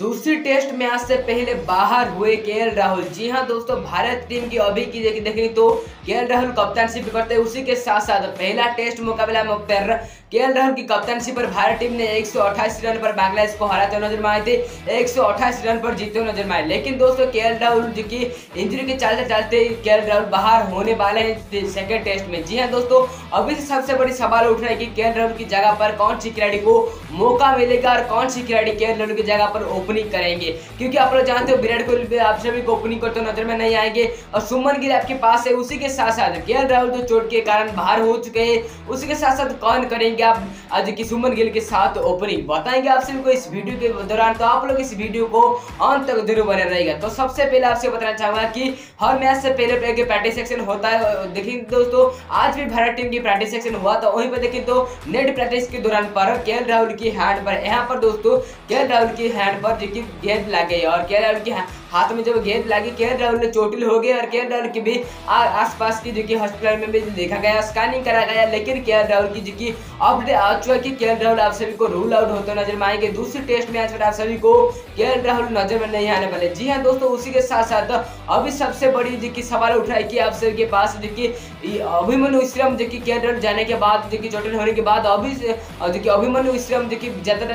दूसरी test match से पहले बाहर हुए केएल राहुल। जी हां दोस्तों, भारत टीम की अभी की देखें तो केएल राहुल कप्तानशिप करते हैं। उसी के साथ साथ पहला टेस्ट मुकाबला में केएल राहुल की कप्तानशी पर भारत टीम ने 128 रन पर बांग्लादेश को हराते हुए नजर में आए थे। 128 रन पर जीते हुए नजर में आए। लेकिन दोस्तों केएल राहुल जी की इंजरी के चलते चलते केएल राहुल बाहर होने वाले हैं सेकंड टेस्ट में। जी हां दोस्तों, अभी से सबसे बड़ी सवाल उठ रहा है कि केएल राहुल की जगह पर कौन सी खिलाड़ी को मौका मिलेगा और कौन सी खिलाड़ी केएल राहुल की जगह पर ओपनिंग करेंगे। क्योंकि आप लोग जानते हो विराट कोहली आप सभी को ओपनिंग करते नजर में नहीं आएंगे और शुभमन गिल आपके पास है। उसी के साथ साथ केएल राहुल तो चोट के कारण बाहर हो चुके हैं। उसी के साथ साथ कौन करेंगे आप आज की शुभमन गिल के साथ ओपनिंग, बताएंगे आप सभी को इस वीडियो के दौरान। तो आप लोग इस वीडियो को अंत तक जरूर बने रहेगा। तो सबसे पहले आपसे बताना चाहूंगा कि हर मैच से पहले प्रैक्टिस सेक्शन होता है। देखिए दोस्तों, आज भी भारत टीम की प्रैक्टिस सेक्शन हुआ था। वहीं पर देखें तो नेट प्रैक्टिस के दौरान पर केएल राहुल की हैंड पर यहाँ पर दोस्तों केएल राहुल की हैंड पर जो कि गेंद लग गई और केएल राहुल के हाथ में जब गेंद लगी केएल राहुल ने चोटिल हो गए और केएल राहुल की भी आसपास की जो कि हॉस्पिटल में भी देखा गया, स्कैनिंग करा गया। लेकिन केएल राहुल की जो कि अपडेट आ चुका कि केएल राहुल आप सभी को रूल आउट होते नजर में आएंगे। दूसरी टेस्ट मैच में आप सभी को केएल राहुल नजर में नहीं आने वाले। जी हाँ दोस्तों, उसी के साथ साथ अभी सबसे बड़ी जो कि सवाल उठा है कि आप सभी के पास जो कि अभिमन्यु विश्राम जो कि केएल राहुल जाने के बाद जो कि चोटिल होने के बाद अभी जो कि अभिमन्यु विश्राम जो कि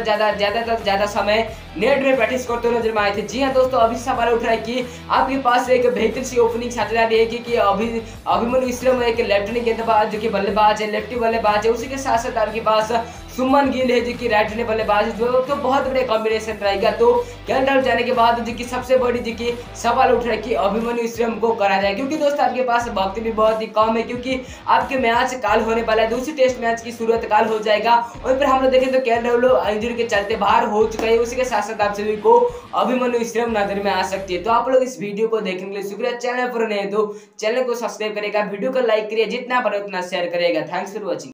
ज्यादा समय नेट में प्रैक्टिस करते हुए नजर में आए थे। जी हाँ दोस्तों, अभी सवाल उठ रहा है कि आपके पास एक बेहतर सी ओपनिंग साझेदारी है कि अभिमन्यु विश्राम एक लेफ्टिनेंट गेंदबाज जो कि बल्लेबाज है, लेफ्टी बल्लेबाज है। उसी के साथ साथ आपके पास शुभमन गिल है जो कि राइट हैंड बल्लेबाज है, जो तो बहुत बड़े कॉम्बिनेशन रहेगा। तो केएल राहुल जाने के बाद जो कि सबसे बड़ी जो कि सवाल उठ रहा है कि अभिमन्यु विश्राम को करा जाए। क्योंकि दोस्तों आपके पास वक्त भी बहुत ही कम है, क्योंकि आपके मैच काल होने वाला है। दूसरी टेस्ट मैच की शुरुआत काल हो जाएगा। वहीं पर हम लोग देखें तो केएल राहुल इंजरी के चलते बाहर हो चुका है। उसी के साथ साथ आप सभी को अभिमन्यु विश्राम नजर में आ सकती है। तो आप लोग इस वीडियो को देखने के लिए शुक्रिया। चैनल पर नए तो चैनल को सब्सक्राइब करेगा, वीडियो को लाइक करिए, जितना बने उतना शेयर करेगा। Thanks for watching.